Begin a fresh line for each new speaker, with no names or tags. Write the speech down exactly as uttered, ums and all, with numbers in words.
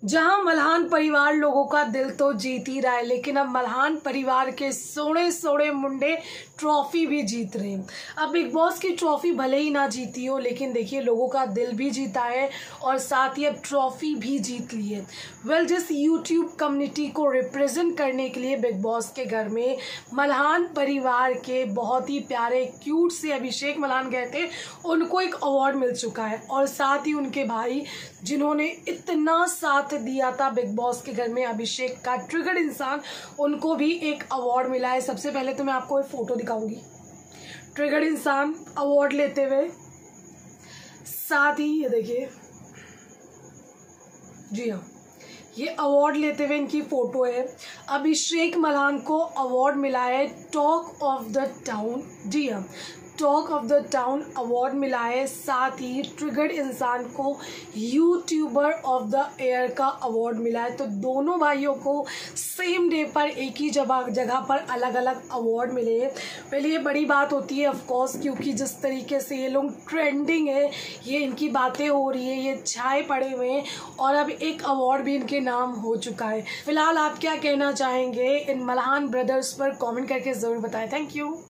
जहां मल्हान परिवार लोगों का दिल तो जीत ही रहा है, लेकिन अब मल्हान परिवार के सोने सोने मुंडे ट्रॉफी भी जीत रहे हैं। अब बिग बॉस की ट्रॉफी भले ही ना जीती हो, लेकिन देखिए लोगों का दिल भी जीता है और साथ ही अब ट्रॉफी भी जीत ली है। वेल, जिस यूट्यूब कम्युनिटी को रिप्रेजेंट करने के लिए बिग बॉस के घर में मल्हान परिवार के बहुत ही प्यारे क्यूट से अभिषेक मल्हान गए थे, उनको एक अवार्ड मिल चुका है। और साथ ही उनके भाई जिन्होंने इतना साथ दिया था बिग बॉस के घर में, अभिषेक का ट्रिगर्ड इंसान, उनको भी एक अवार्ड मिला है। सबसे पहले तो मैं आपको एक फोटो दिखाऊंगी ट्रिगर्ड इंसान अवार्ड लेते हुए। साथ ही ये देखिए, जी हाँ, ये अवार्ड लेते हुए इनकी फोटो है। अभिषेक मल्हान को अवार्ड मिला है टॉक ऑफ द टाउन, जी हाँ, talk of the town award मिला है। साथ ही ट्रिगर्ड इंसान को यूट्यूबर ऑफ द ईयर का अवार्ड मिला है। तो दोनों भाइयों को सेम डे पर एक ही जगह जगह पर अलग अलग अवार्ड मिले हैं। पहले ये बड़ी बात होती है ऑफ कोर्स, क्योंकि जिस तरीके से ये लोग ट्रेंडिंग है, ये इनकी बातें हो रही है, ये छाए पड़े हुए हैं और अब एक अवार्ड भी इनके नाम हो चुका है। फिलहाल आप क्या कहना चाहेंगे इन मल्हान ब्रदर्स पर? कमेंट करके ज़रूर बताएं। Thank you.